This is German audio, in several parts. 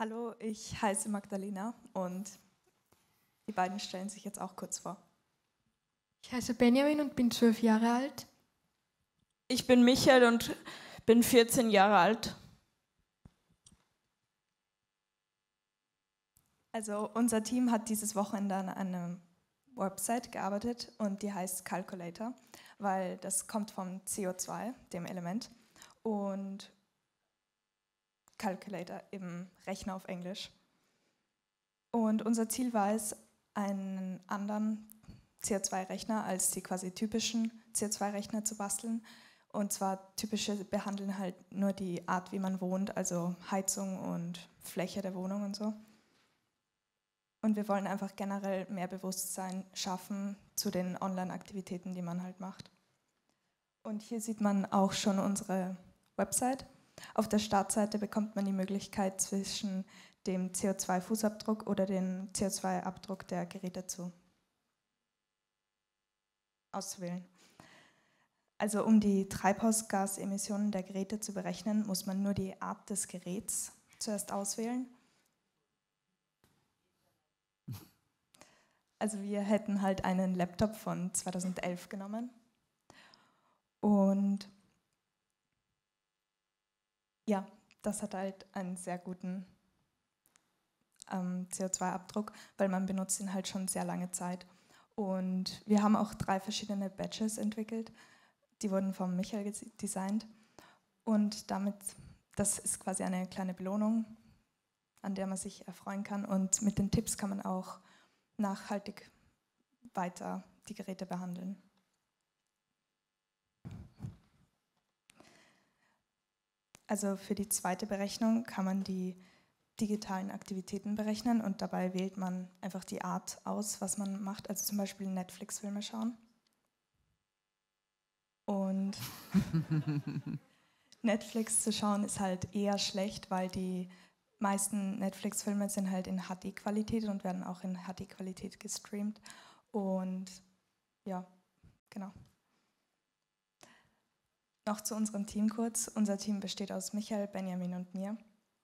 Hallo, ich heiße Magdalena und die beiden stellen sich jetzt auch kurz vor. Ich heiße Benjamin und bin 12 Jahre alt. Ich bin Michael und bin 14 Jahre alt. Also unser Team hat dieses Wochenende an einer Website gearbeitet und die heißt Calculator, weil das kommt vom CO2, dem Element, und Calculator, eben Rechner auf Englisch. Und unser Ziel war es, einen anderen CO2-Rechner als die quasi typischen CO2-Rechner zu basteln. Und zwar typische behandeln halt nur die Art, wie man wohnt, also Heizung und Fläche der Wohnung und so. Und wir wollen einfach generell mehr Bewusstsein schaffen zu den Online-Aktivitäten, die man halt macht. Und hier sieht man auch schon unsere Website. Auf der Startseite bekommt man die Möglichkeit, zwischen dem CO2-Fußabdruck oder dem CO2-Abdruck der Geräte auszuwählen. Also um die Treibhausgasemissionen der Geräte zu berechnen, muss man nur die Art des Geräts zuerst auswählen. Also wir hätten halt einen Laptop von 2011 genommen. Und ja, das hat halt einen sehr guten CO2-Abdruck, weil man benutzt ihn halt schon sehr lange Zeit. Und wir haben auch 3 verschiedene Badges entwickelt, die wurden von Michael designt. Und damit, das ist quasi eine kleine Belohnung, an der man sich erfreuen kann. Und mit den Tipps kann man auch nachhaltig weiter die Geräte behandeln. Also für die zweite Berechnung kann man die digitalen Aktivitäten berechnen und dabei wählt man einfach die Art aus, was man macht, also zum Beispiel Netflix-Filme schauen. Und Netflix zu schauen ist halt eher schlecht, weil die meisten Netflix-Filme sind halt in HD-Qualität und werden auch in HD-Qualität gestreamt. Und ja, genau. Noch zu unserem Team kurz. Unser Team besteht aus Michael, Benjamin und mir.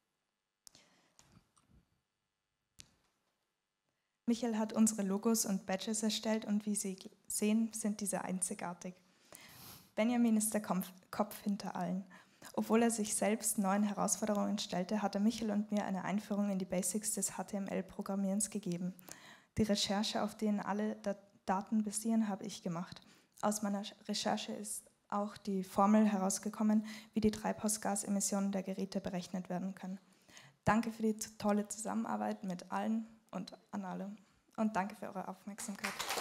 Michael hat unsere Logos und Badges erstellt und wie Sie sehen, sind diese einzigartig. Benjamin ist der Kopf hinter allen. Obwohl er sich selbst neuen Herausforderungen stellte, hat er Michael und mir eine Einführung in die Basics des HTML-Programmierens gegeben. Die Recherche, auf denen alle Daten basieren, habe ich gemacht. Aus meiner Recherche ist auch die Formel herausgekommen, wie die Treibhausgasemissionen der Geräte berechnet werden können. Danke für die tolle Zusammenarbeit mit allen und an alle. Und danke für eure Aufmerksamkeit.